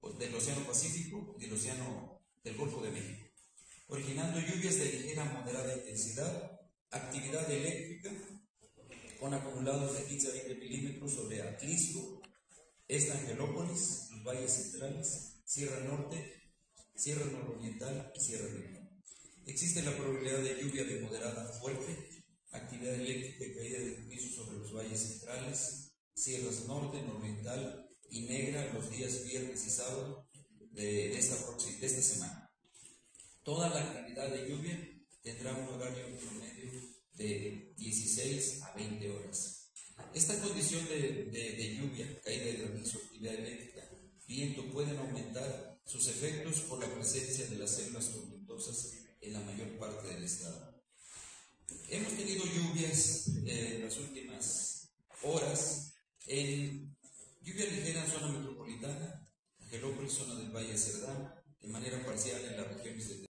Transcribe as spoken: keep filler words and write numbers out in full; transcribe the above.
del Océano Pacífico y del Océano del Golfo de México, originando lluvias de ligera a moderada intensidad, actividad eléctrica con acumulados de quince a veinte milímetros sobre Atlisco, Esta Angelópolis, los valles centrales, Sierra Norte, Sierra Nororiental y Sierra Oriental. Existe la probabilidad de lluvia de moderada a fuerte, actividad eléctrica y caída de granizo sobre los valles centrales, sierras norte, nororiental y negra los días viernes y sábado de, de, esta, de esta semana. Toda la actividad de lluvia tendrá un horario promedio de dieciséis a veinte horas. Esta condición de, de, de lluvia, caída de granizo, actividad eléctrica, viento pueden aumentar sus efectos por la presencia de las células tormentosas en la mayor parte del estado. Hemos tenido lluvias eh, en las últimas horas, en lluvia ligera en zona metropolitana, Angelópolis, zona del Valle de Cerdán, de manera parcial en las regiones de